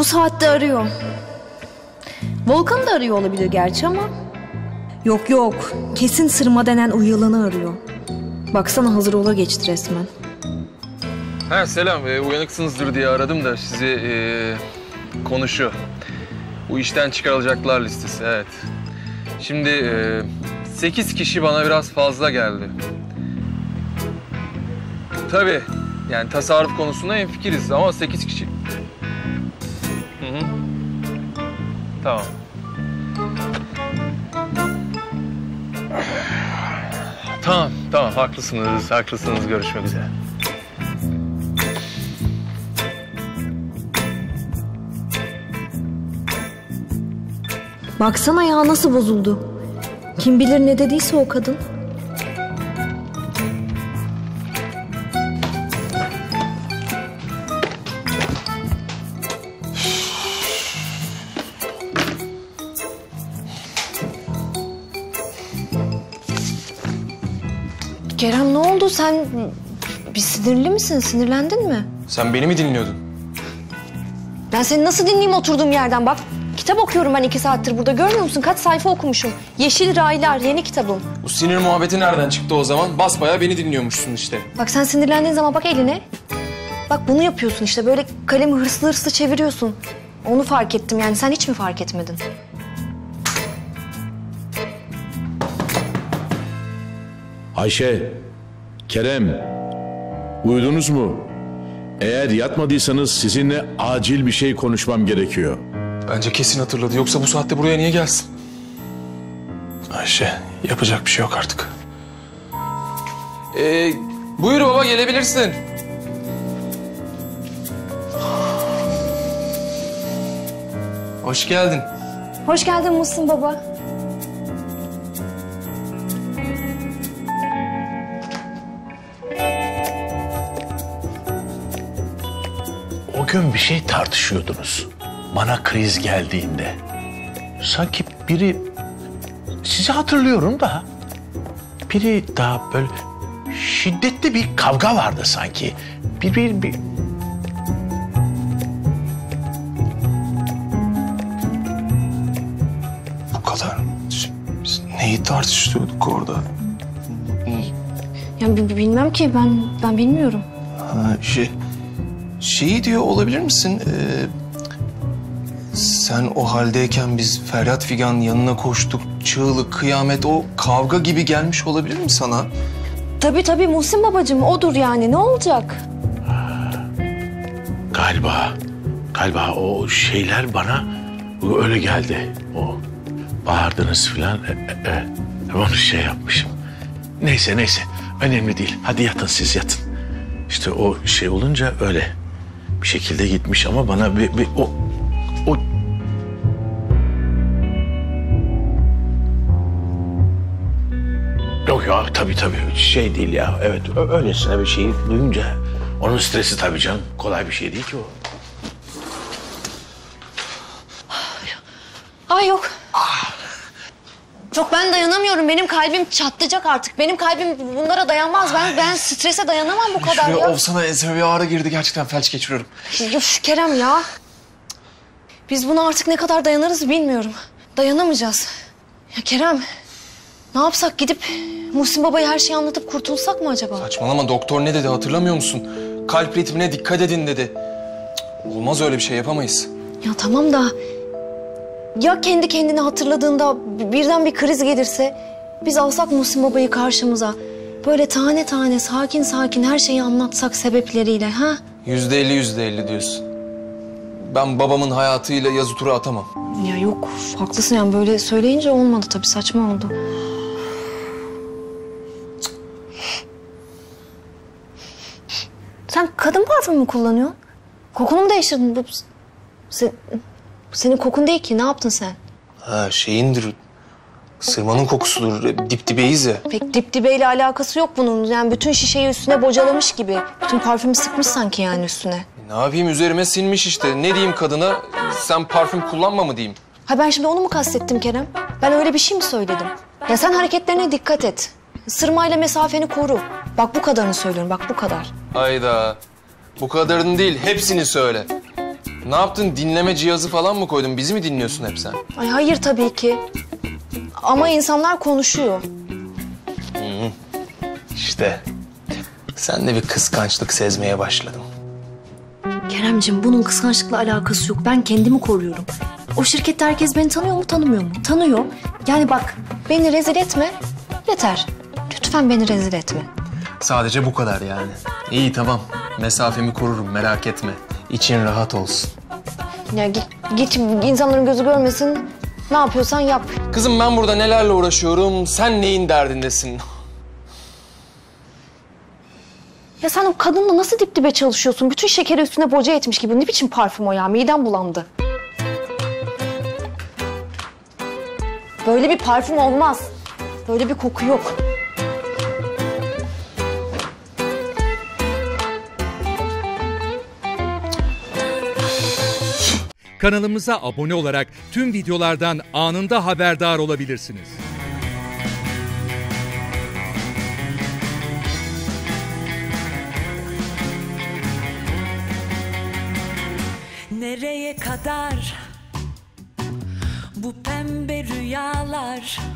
Bu saatte arıyor. Volkan da arıyor olabilir gerçi ama... Yok yok, kesin Sırma denen o yılanı arıyor. Baksana hazır ola geçti resmen. Ha selam, uyanıksınızdır diye aradım da sizi konuşu. Bu işten çıkarılacaklar listesi, evet. Şimdi 8 kişi bana biraz fazla geldi. Tabii, yani tasarruf konusunda hemfikiriz ama 8 kişi. Hı hı. Tamam. Tamam, haklısınız. Görüşmek üzere. Baksana ya nasıl bozuldu. Kim bilir ne dediyse o kadın. Kerem ne oldu? Sen bir sinirli misin? Sinirlendin mi? Sen beni mi dinliyordun? Ben seni nasıl dinleyeyim oturduğum yerden? Bak kitap okuyorum ben 2 saattir burada. Görmüyor musun? Kaç sayfa okumuşum. Yeşil Raylar yeni kitabım. Bu sinir muhabbeti nereden çıktı o zaman? Basbayağı beni dinliyormuşsun işte. Bak sen sinirlendiğin zaman bak eline. Bak bunu yapıyorsun işte. Böyle kalemi hırslı hırslı çeviriyorsun. Onu fark ettim yani. Sen hiç mi fark etmedin? Ayşe, Kerem, uyudunuz mu? Eğer yatmadıysanız sizinle acil bir şey konuşmam gerekiyor. Bence kesin hatırladı. Yoksa bu saatte buraya niye gelsin? Ayşe, yapacak bir şey yok artık. Buyur baba, gelebilirsin. Hoş geldin. Hoş geldin Muhsin baba. O gün bir şey tartışıyordunuz. Bana kriz geldiğinde. Sanki biri... Sizi hatırlıyorum da... Biri daha böyle... Şiddetli bir kavga vardı sanki. Bir... Bu kadar. Biz neyi tartışıyorduk orada? Ya bilmem ki ben bilmiyorum. Ha, şeyi diyor olabilir misin? Sen o haldeyken biz Ferhat Figan yanına koştuk. Çığlık, kıyamet, o kavga gibi gelmiş olabilir mi sana? Tabii Muhsin babacığım odur yani ne olacak? Galiba o şeyler bana öyle geldi. O bağırdınız filan. Onu şey yapmışım. Neyse. Önemli değil. Hadi yatın siz yatın. İşte o şey olunca öyle bir şekilde gitmiş ama bana bir o Yok ya tabii şey değil ya. Evet öylesine bir şeyi duyunca onun stresi tabii canım. Kolay bir şey değil ki o. Ay yok. Yok ben dayanamıyorum. Benim kalbim çatlayacak artık. Benim kalbim bunlara dayanmaz. Ben strese dayanamam bu kadar ya. Of sana enseme bir ağrı girdi. Gerçekten felç geçiriyorum. Üf Kerem ya. Biz buna artık ne kadar dayanırız bilmiyorum. Dayanamayacağız. Ya Kerem, ne yapsak gidip Muhsin Baba'ya her şeyi anlatıp kurtulsak mı acaba? Saçmalama, doktor ne dedi hatırlamıyor musun? Kalp ritmine dikkat edin dedi. Olmaz öyle bir şey, yapamayız. Ya tamam da ya kendi kendine hatırladığında birden bir kriz gelirse biz alsak Muhsin Baba'yı karşımıza böyle tane tane sakin her şeyi anlatsak sebepleriyle ha? %50 diyorsun. Ben babamın hayatıyla yazı tura atamam. Ya yok haklısın yani böyle söyleyince olmadı tabii saçma oldu. Sen kadın parfümü mü kullanıyorsun? Kokunu mu değiştirdin? Bu senin kokun değil ki. Ne yaptın sen? Ha şeyindir. Sırmanın kokusudur. Dip dibeyiz ya. Pek dip dibeyle alakası yok bunun. Yani bütün şişeyi üstüne bocalamış gibi. Bütün parfümü sıkmış sanki yani üstüne. Ne yapayım, üzerime sinmiş işte. Ne diyeyim kadına? Sen parfüm kullanma mı diyeyim? Ha ben şimdi onu mu kastettim Kerem? Ben öyle bir şey mi söyledim? Ya sen hareketlerine dikkat et. Sırmayla mesafeni koru. Bak bu kadarını söylüyorum. Bak bu kadar. Hayda. Bu kadarını değil, hepsini söyle. Ne yaptın? Dinleme cihazı falan mı koydun? Bizi mi dinliyorsun hep sen? Ay hayır tabii ki. Ama insanlar konuşuyor. İşte sen de bir kıskançlık sezmeye başladın. Keremciğim bunun kıskançlıkla alakası yok. Ben kendimi koruyorum. O şirkette herkes beni tanıyor mu, tanımıyor mu? Tanıyor. Yani bak beni rezil etme. Yeter. Lütfen beni rezil etme. Sadece bu kadar yani. İyi tamam. Mesafemi korurum merak etme. İçin rahat olsun. Ya git insanların gözü görmesin. Ne yapıyorsan yap. Kızım ben burada nelerle uğraşıyorum. Sen neyin derdindesin? Ya sen o kadınla nasıl dip dibe çalışıyorsun? Bütün şekeri üstüne boca etmiş gibi. Ne biçim parfüm o ya? Midem bulandı. Böyle bir parfüm olmaz. Böyle bir koku yok. Kanalımıza abone olarak tüm videolardan anında haberdar olabilirsiniz. Nereye kadar bu pembe rüyalar?